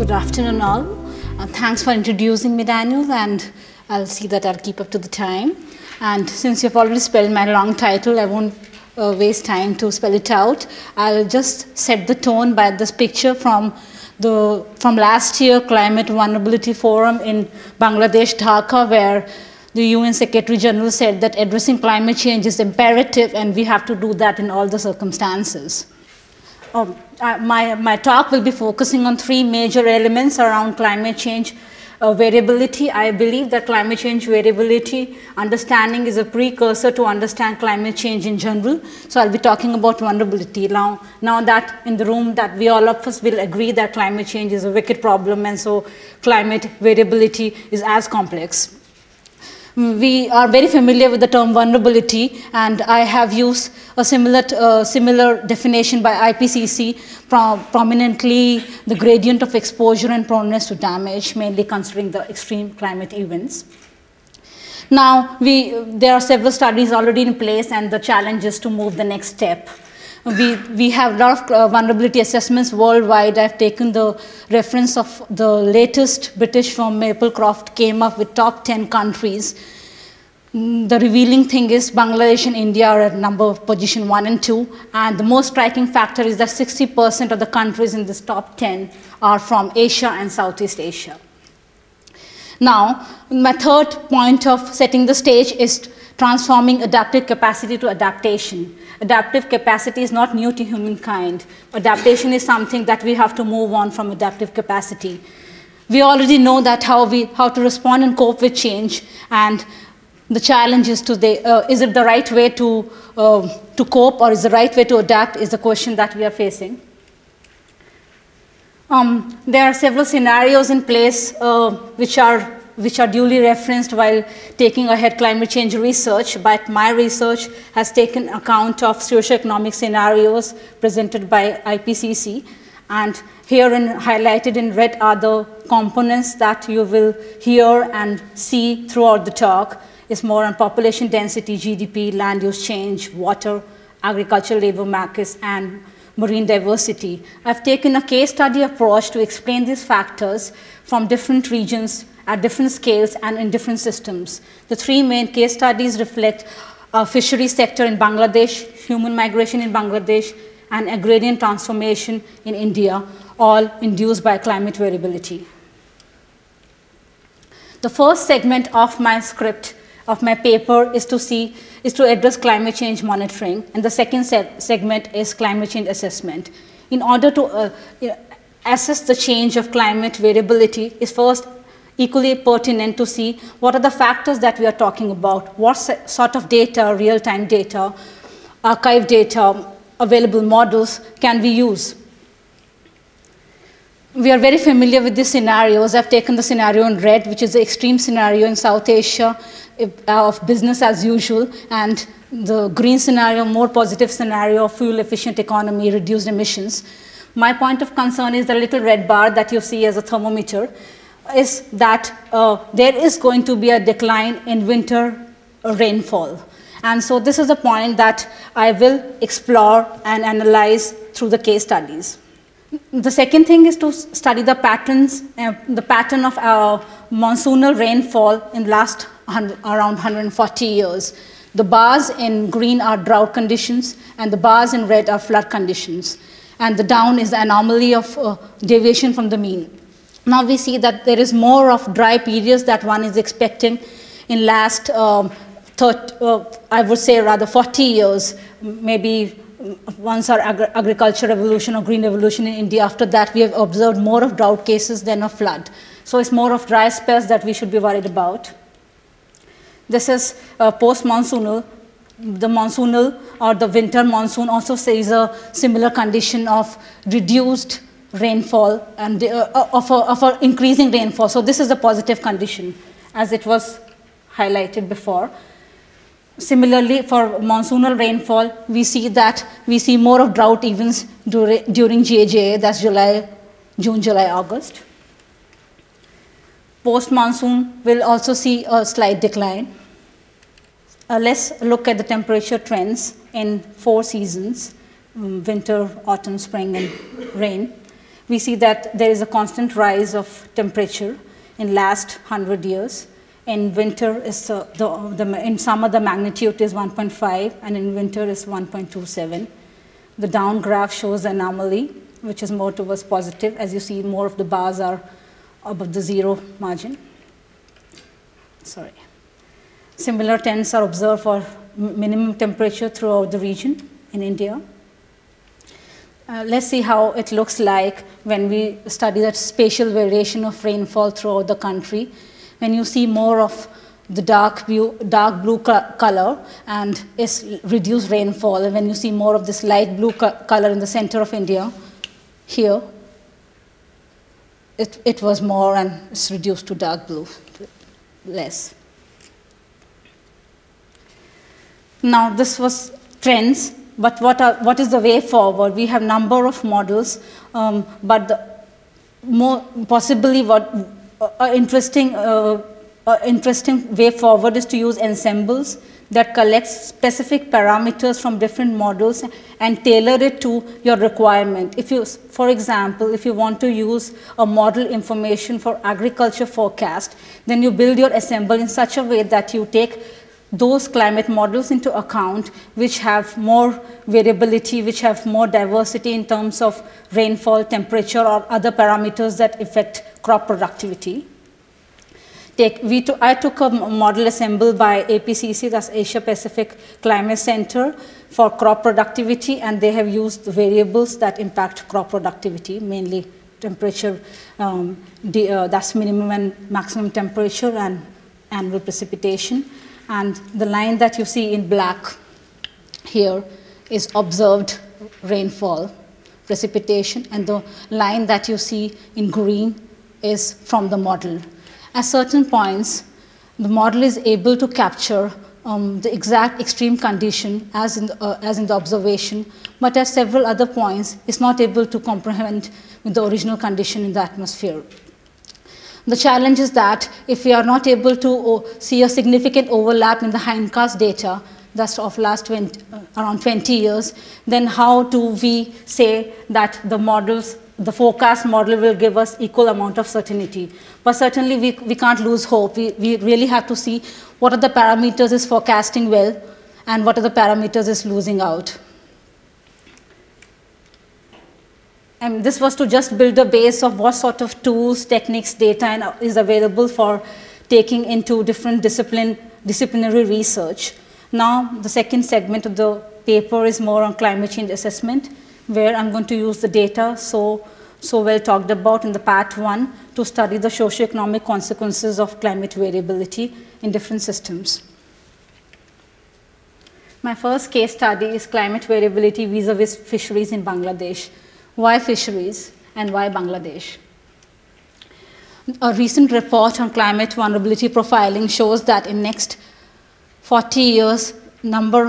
Good afternoon all. Thanks for introducing me, Daniel, and I'll see that I'll keep up to the time. And since you've already spelled my long title, I won't waste time to spell it out. I'll just set the tone by this picture from last year Climate Vulnerability Forum in Bangladesh, Dhaka, where the UN Secretary General said that addressing climate change is imperative and we have to do that in all the circumstances. My talk will be focusing on three major elements around climate change variability. I believe that climate change variability understanding is a precursor to understand climate change in general. So I'll be talking about vulnerability. Now that in the room that we all of us will agree that climate change is a wicked problem, and so climate variability is as complex. We are very familiar with the term vulnerability, and I have used a similar definition by IPCC, prominently the gradient of exposure and proneness to damage, mainly considering the extreme climate events. Now, there are several studies already in place, and the challenge is to move the next step. We have a lot of vulnerability assessments worldwide. I've taken the reference of the latest British firm Maplecroft came up with top 10 countries. The revealing thing is Bangladesh and India are at position 1 and 2, and the most striking factor is that 60% of the countries in this top 10 are from Asia and Southeast Asia. Now, my third point of setting the stage is transforming adaptive capacity to adaptation. Adaptive capacity is not new to humankind. Adaptation is something that we have to move on from adaptive capacity. We already know that how to respond and cope with change, and the challenge is is it the right way to cope, or is the right way to adapt is the question that we are facing. There are several scenarios in place which are duly referenced while taking ahead climate change research, but my research has taken account of socio-economic scenarios presented by IPCC, and highlighted in red are the components that you will hear and see throughout the talk. Is more on population density, GDP, land use change, water, agricultural labor markets, and marine diversity. I've taken a case study approach to explain these factors from different regions at different scales and in different systems. The three main case studies reflect a fisheries sector in Bangladesh, human migration in Bangladesh, and agrarian transformation in India, all induced by climate variability. The first segment of my script of my paper is to address climate change monitoring, and the second segment is climate change assessment. In order to assess the change of climate variability is first equally pertinent to see what are the factors that we are talking about, what sort of data, real-time data, archive data, available models can we use. We are very familiar with these scenarios. I've taken the scenario in red, which is the extreme scenario in South Asia of business as usual, and the green scenario, more positive scenario of fuel-efficient economy, reduced emissions. My point of concern is the little red bar that you see as a thermometer, is that there is going to be a decline in winter rainfall. And so this is a point that I will explore and analyze through the case studies. The second thing is to study the patterns, the pattern of monsoonal rainfall in the last around 140 years. The bars in green are drought conditions, and the bars in red are flood conditions. And the down is the anomaly of deviation from the mean. Now we see that there is more of dry periods that one is expecting in last, I would say rather 40 years, maybe once our agriculture revolution or green revolution in India. After that, we have observed more of drought cases than of flood. So it's more of dry spells that we should be worried about. This is post-monsoonal. The monsoonal or the winter monsoon also sees a similar condition of reduced rainfall and of a increasing rainfall. So this is a positive condition, as it was highlighted before. Similarly, for monsoonal rainfall, we see more of drought events during GAJA, that's June, July, August. Post-monsoon will also see a slight decline. Let's look at the temperature trends in 4 seasons, winter, autumn, spring, and rain. we see that there is a constant rise of temperature in last 100 years. In winter, in summer the magnitude is 1.5, and in winter is 1.27. The down graph shows the anomaly, which is more towards positive. As you see, more of the bars are above the zero margin. Sorry. Similar trends are observed for minimum temperature throughout the region in India. Let's see how it looks like when we study that spatial variation of rainfall throughout the country. When you see more of the dark blue color and is reduced rainfall, and when you see more of this light blue color in the center of India, here, it was more and it's reduced to dark blue, less. Now, this was trends. But what is the way forward? We have number of models, but the more possibly what interesting way forward is to use ensembles that collect specific parameters from different models and tailor it to your requirement. If you, for example, if you want to use a model information for agriculture forecast, then you build your ensemble in such a way that you take those climate models into account which have more variability, which have more diversity in terms of rainfall, temperature, or other parameters that affect crop productivity. I took a model assembled by APCC, that's Asia Pacific Climate Center, for crop productivity, and they have used the variables that impact crop productivity, mainly temperature, that's minimum and maximum temperature, and annual precipitation. And the line that you see in black here is observed rainfall, precipitation, and the line that you see in green is from the model. At certain points, the model is able to capture the exact extreme condition as in the observation, but at several other points, it's not able to comprehend with the original condition in the atmosphere. The challenge is that if we are not able to see a significant overlap in the hindcast data, that's of last around 20 years, then how do we say that the models, the forecast model will give us equal amount of certainty? But certainly we can't lose hope. We really have to see what are the parameters is forecasting well and what are the parameters is losing out. And this was to just build a base of what sort of tools, techniques, data is available for taking into different disciplinary research. Now, the second segment of the paper is more on climate change assessment, where I'm going to use the data so well talked about in the part 1 to study the socio-economic consequences of climate variability in different systems. My first case study is climate variability vis-a-vis fisheries in Bangladesh. Why fisheries and why Bangladesh? A recent report on climate vulnerability profiling shows that in next 40 years, number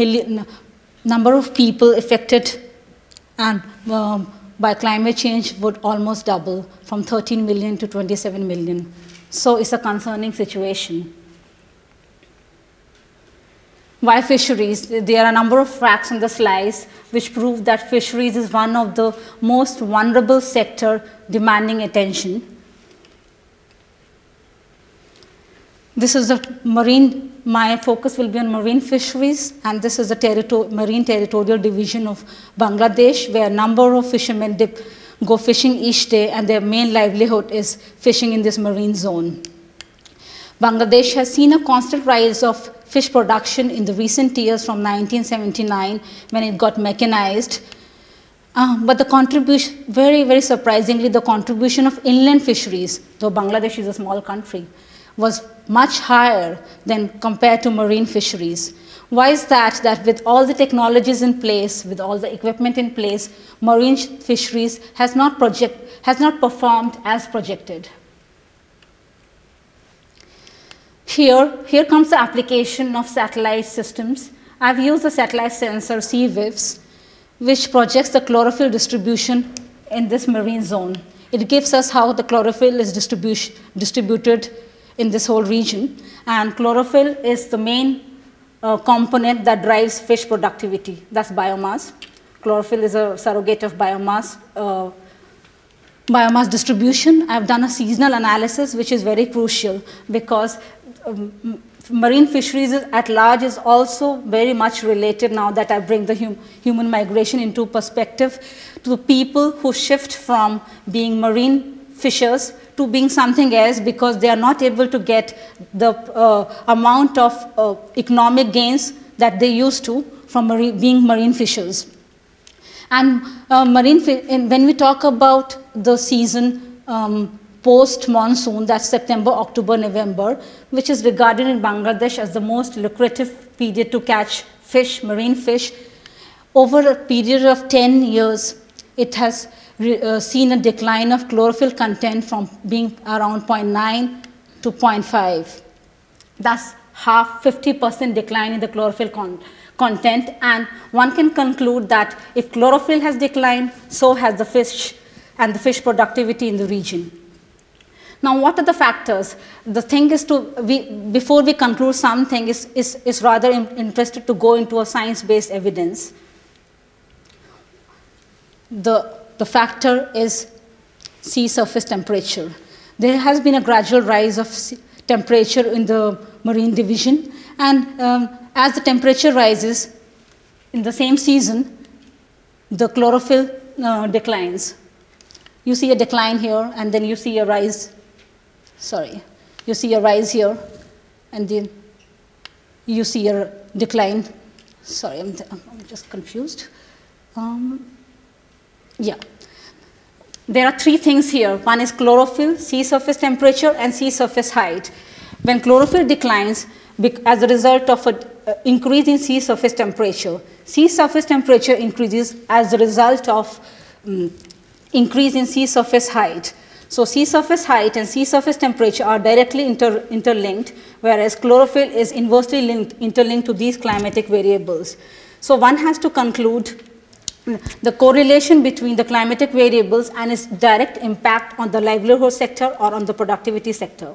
of people affected and by climate change would almost double from 13 million to 27 million. So it's a concerning situation. Why fisheries? There are a number of facts in the slides which prove that fisheries is one of the most vulnerable sector demanding attention. This is a marine, my focus will be on marine fisheries, and this is a marine territorial division of Bangladesh, where a number of fishermen go fishing each day, and their main livelihood is fishing in this marine zone. Bangladesh has seen a constant rise of fish production in the recent years from 1979 when it got mechanized. But the contribution, very, very surprisingly, the contribution of inland fisheries, though Bangladesh is a small country, was much higher than compared to marine fisheries. Why is that? That with all the technologies in place, with all the equipment in place, marine fisheries has not performed as projected. Here comes the application of satellite systems. I've used the satellite sensor CVIFs, which projects the chlorophyll distribution in this marine zone. It gives us how the chlorophyll is distributed in this whole region. And chlorophyll is the main component that drives fish productivity. That's biomass. Chlorophyll is a surrogate of biomass Biomass distribution, I've done a seasonal analysis, which is very crucial because marine fisheries at large is also very much related, now that I bring the human migration into perspective, to people who shift from being marine fishers to being something else because they are not able to get the amount of economic gains that they used to from being marine fishers. And when we talk about the season post-monsoon, that's September, October, November, which is regarded in Bangladesh as the most lucrative period to catch fish, marine fish. Over a period of 10 years, it has seen a decline of chlorophyll content from being around 0.9 to 0.5. That's 50% decline in the chlorophyll content, and one can conclude that if chlorophyll has declined, so has the fish and the fish productivity in the region. Now, what are the factors? The thing is before we conclude something, is rather interested to go into a science-based evidence. The factor is sea surface temperature. There has been a gradual rise of temperature in the marine division, and as the temperature rises in the same season, the chlorophyll declines. You see a decline here, and then you see a rise. Sorry, you see a rise here, and then you see a decline. Sorry, I'm just confused. Yeah. There are three things here. One is chlorophyll, sea surface temperature, and sea surface height. When chlorophyll declines as a result of an increase in sea surface temperature increases as a result of increase in sea surface height. So sea surface height and sea surface temperature are directly interlinked, whereas chlorophyll is inversely interlinked to these climatic variables. So one has to conclude the correlation between the climatic variables and its direct impact on the livelihood sector or on the productivity sector.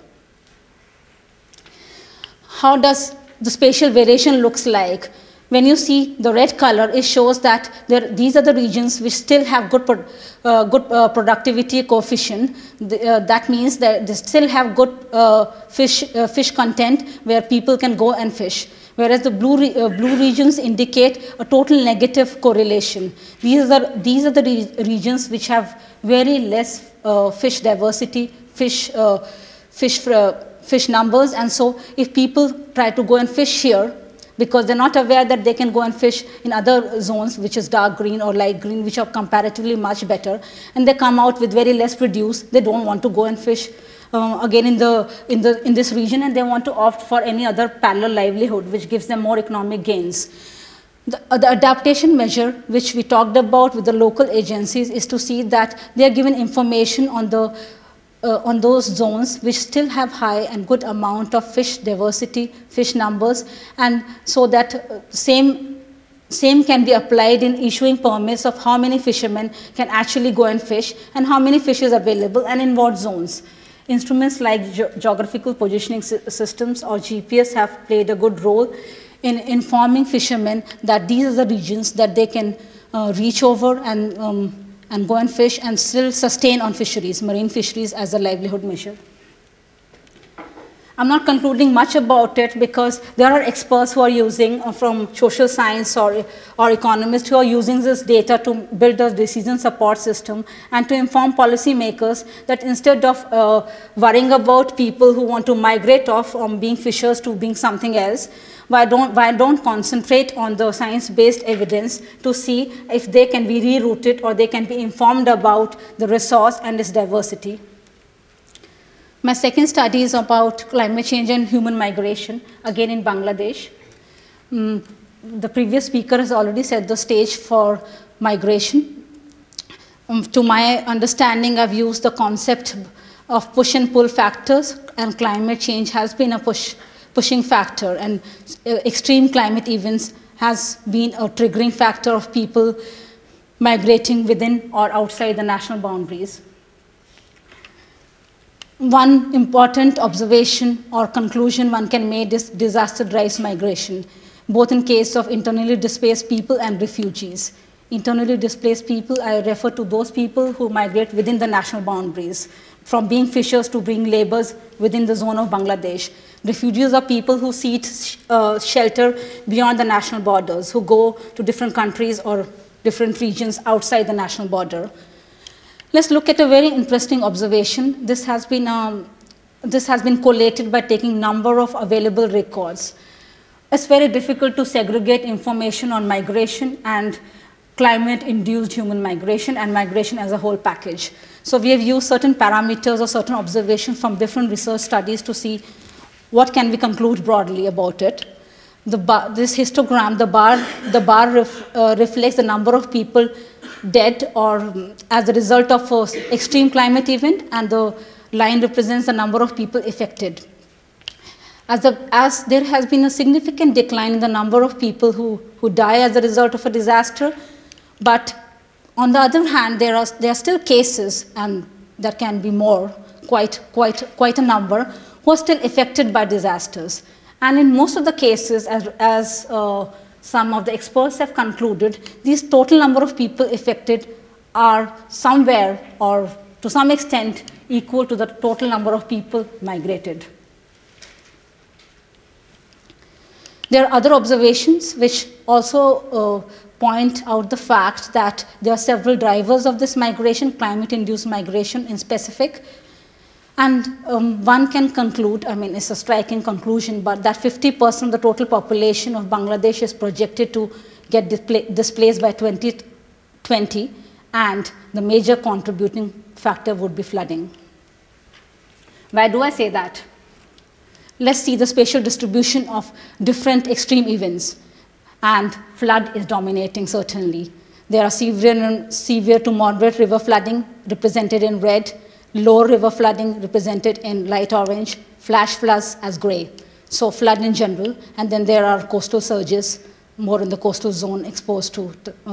How does the spatial variation looks like? When you see the red color, it shows that these are the regions which still have good productivity coefficient. That means that they still have good fish content where people can go and fish. Whereas the blue regions indicate a total negative correlation. These are the regions which have very less fish diversity, fish numbers, and so if people try to go and fish here, because they're not aware that they can go and fish in other zones, which is dark green or light green, which are comparatively much better, and they come out with very less produce, they don't want to go and fish again in this region, and they want to opt for any other parallel livelihood, which gives them more economic gains. The adaptation measure, which we talked about with the local agencies, is to see that they are given information on those zones which still have high and good amount of fish diversity, fish numbers, and so that same can be applied in issuing permits of how many fishermen can actually go and fish and how many fish is available and in what zones. Instruments like geographical positioning systems or GPS have played a good role in informing fishermen that these are the regions that they can reach over and go and fish and still sustain on fisheries, marine fisheries, as a livelihood measure. I'm not concluding much about it because there are experts who are using from social science or economists who are using this data to build a decision support system and to inform policymakers that instead of worrying about people who want to migrate off from being fishers to being something else, why don't concentrate on the science-based evidence to see if they can be rerouted or they can be informed about the resource and its diversity. My second study is about climate change and human migration, again in Bangladesh. The previous speaker has already set the stage for migration. To my understanding, I've used the concept of push and pull factors, and climate change has been a pushing factor, and extreme climate events has been a triggering factor of people migrating within or outside the national boundaries. One important observation or conclusion one can make is disaster drives migration, both in case of internally displaced people and refugees. Internally displaced people, I refer to those people who migrate within the national boundaries, from being fishers to being laborers within the zone of Bangladesh. Refugees are people who seek shelter beyond the national borders, who go to different countries or different regions outside the national border. Let's look at a very interesting observation. This has been collated by taking number of available records. It's very difficult to segregate information on migration and climate-induced human migration and migration as a whole package. So we have used certain parameters or certain observations from different research studies to see what can we conclude broadly about it. This histogram, the bar reflects the number of people dead or as a result of an extreme climate event, and the line represents the number of people affected. As there has been a significant decline in the number of people who die as a result of a disaster, but on the other hand, there are still cases, and there can be more, quite a number, who are still affected by disasters. And in most of the cases, as some of the experts have concluded, these total number of people affected are somewhere or to some extent equal to the total number of people migrated. There are other observations which also point out the fact that there are several drivers of this migration, climate-induced migration in specific. And one can conclude, I mean, it's a striking conclusion, but that 50% of the total population of Bangladesh is projected to get displaced by 2020, and the major contributing factor would be flooding. Why do I say that? Let's see the spatial distribution of different extreme events, and flood is dominating certainly. There are severe to moderate river flooding represented in red, low river flooding represented in light orange, flash floods as gray. So flood in general, and then there are coastal surges, more in the coastal zone exposed to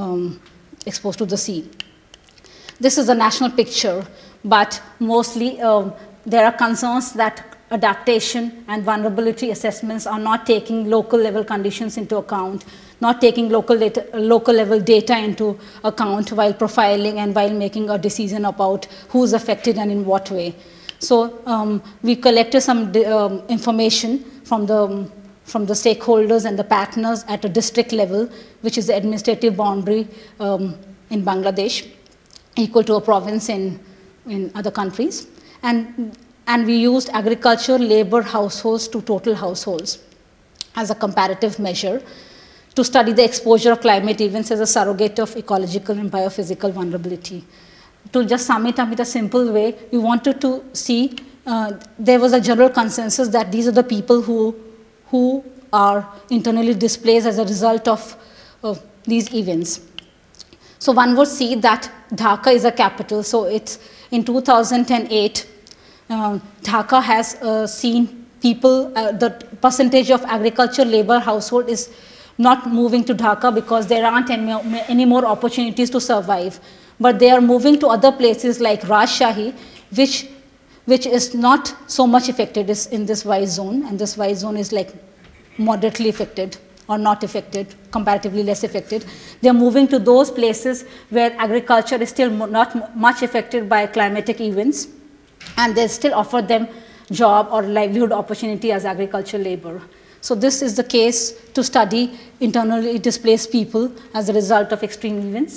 the sea. This is a national picture, but mostly there are concerns that adaptation and vulnerability assessments are not taking local level conditions into account, not taking local level data into account while profiling and while making a decision about who's affected and in what way. So we collected some information from the stakeholders and the partners at a district level, which is the administrative boundary in Bangladesh, equal to a province in other countries. And we used agriculture, labor, households to total households as a comparative measure to study the exposure of climate events as a surrogate of ecological and biophysical vulnerability. To just sum it up in a simple way, we wanted to see there was a general consensus that these are the people who are internally displaced as a result of these events. So one would see that Dhaka is a capital. So it's in 2008, Dhaka has seen people, the percentage of agriculture labor household is not moving to Dhaka because there aren't any more opportunities to survive. But they are moving to other places like Rajshahi, which is not so much affected in this white zone, and this white zone is like moderately affected or not affected, comparatively less affected. They are moving to those places where agriculture is still not much affected by climatic events, and they still offer them job or livelihood opportunity as agricultural labor. So this is the case to study internally displaced people as a result of extreme events.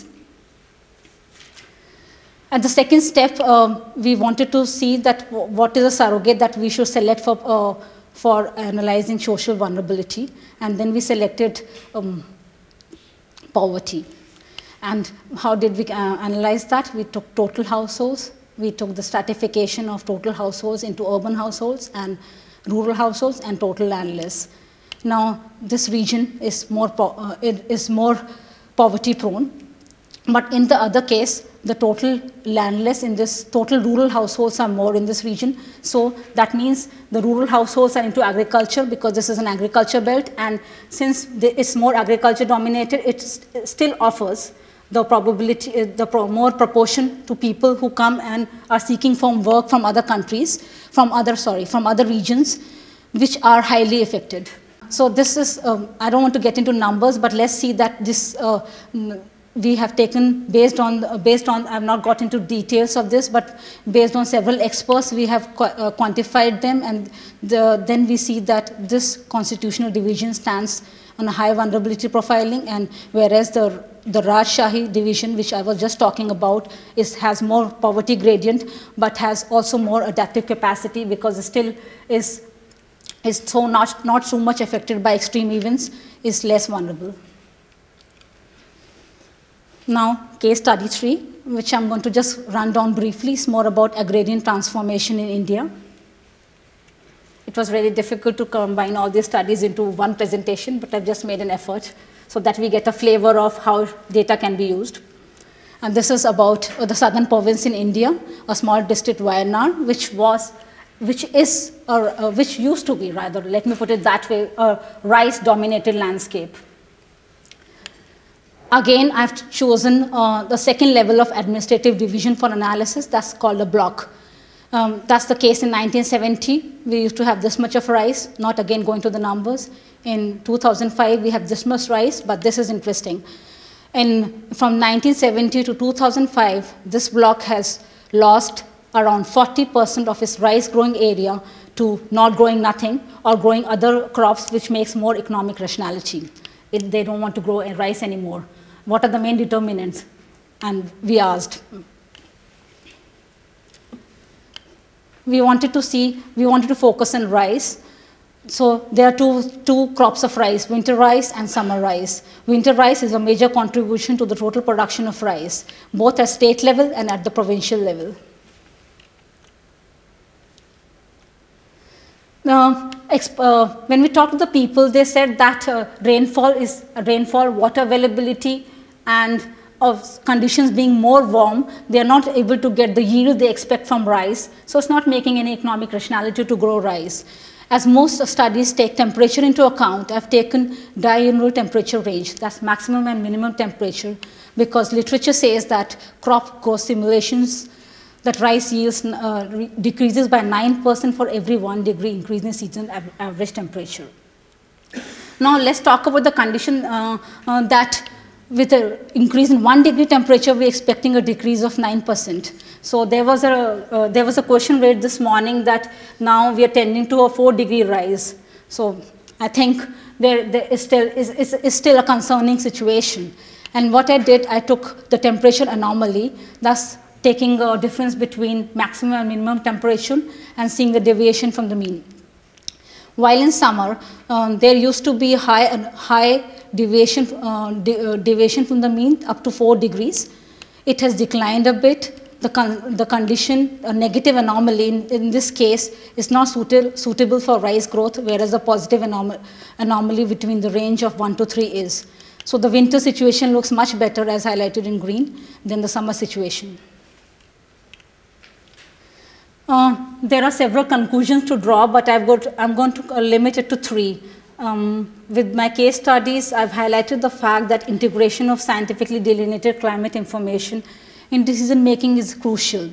At the second step, we wanted to see that what is a surrogate that we should select for analyzing social vulnerability, and then we selected poverty. And how did we analyze that? We took total households. We took the stratification of total households into urban households and rural households and total landless. Now, this region is more poverty prone, but in the other case, the total landless in this total rural households are more in this region. So that means the rural households are into agriculture because this is an agriculture belt, and since it's more agriculture dominated, it still offers the probability, more proportion to people who come and are seeking for work from other countries, from other regions, which are highly affected. So this is, I don't want to get into numbers, but let's see that this we have taken, based on, I have not got into details of this, but based on several experts, we have quantified them, and then we see that this constitutional division stands on a high vulnerability profiling, and whereas the Rajshahi division, which I was just talking about, has more poverty gradient, but has also more adaptive capacity because it still is so not so much affected by extreme events, is less vulnerable. Now, case study 3, which I'm going to just run down briefly, is more about agrarian transformation in India. It was really difficult to combine all these studies into one presentation, but I've just made an effort so that we get a flavor of how data can be used. And this is about the southern province in India, a small district, Wayanad, which used to be, rather, let me put it that way, a rice-dominated landscape. Again, I've chosen the second level of administrative division for analysis. That's called a block. That's the case in 1970. We used to have this much of rice, not again going to the numbers. In 2005, we have this much rice, but this is interesting. And from 1970 to 2005, this block has lost around 40% of its rice growing area to not growing nothing or growing other crops, which makes more economic rationality. They don't want to grow rice anymore. What are the main determinants? And we asked. We wanted to focus on rice. So there are two crops of rice, winter rice and summer rice. Winter rice is a major contribution to the total production of rice, both at state level and at the provincial level. When we talked to the people, they said that rainfall, water availability, and of conditions being more warm, they are not able to get the yield they expect from rice. So it's not making any economic rationality to grow rice. As most studies take temperature into account, I've taken diurnal temperature range, that's maximum and minimum temperature, because literature says that crop growth simulations that rice yields decreases by 9% for every 1 degree increase in season average temperature. Now let's talk about the condition that with an increase in 1 degree temperature, we're expecting a decrease of 9%. So there was a question raised this morning that now we are tending to a 4-degree rise. So I think there is still a concerning situation. And what I did, I took the temperature anomaly, thus taking a difference between maximum and minimum temperature and seeing the deviation from the mean. While in summer, there used to be high deviation from the mean up to 4 degrees. It has declined a bit. The condition, a negative anomaly in this case, is not suitable for rice growth, whereas a positive anomaly between the range of 1 to 3 is. So the winter situation looks much better, as highlighted in green, than the summer situation. There are several conclusions to draw, but I'm going to limit it to 3. With my case studies, I've highlighted the fact that integration of scientifically delineated climate information in decision making is crucial,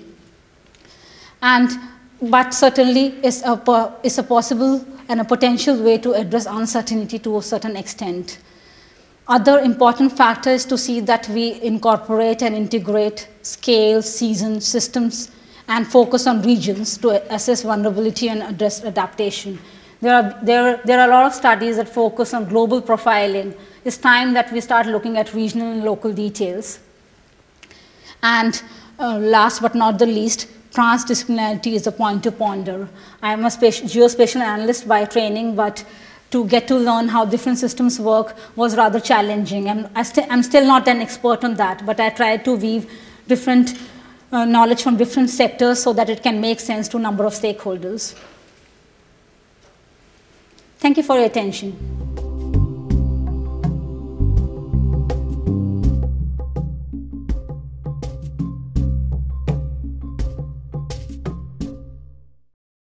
but certainly is a possible and a potential way to address uncertainty to a certain extent. Other important factor is to see that we incorporate and integrate scale, season, systems, and focus on regions to assess vulnerability and address adaptation. There are a lot of studies that focus on global profiling. It's time that we start looking at regional and local details. And last but not the least, transdisciplinarity is a point to ponder. I am a geospatial analyst by training, but to get to learn how different systems work was rather challenging. I'm still not an expert on that, but I tried to weave different knowledge from different sectors so that it can make sense to a number of stakeholders. Thank you for your attention.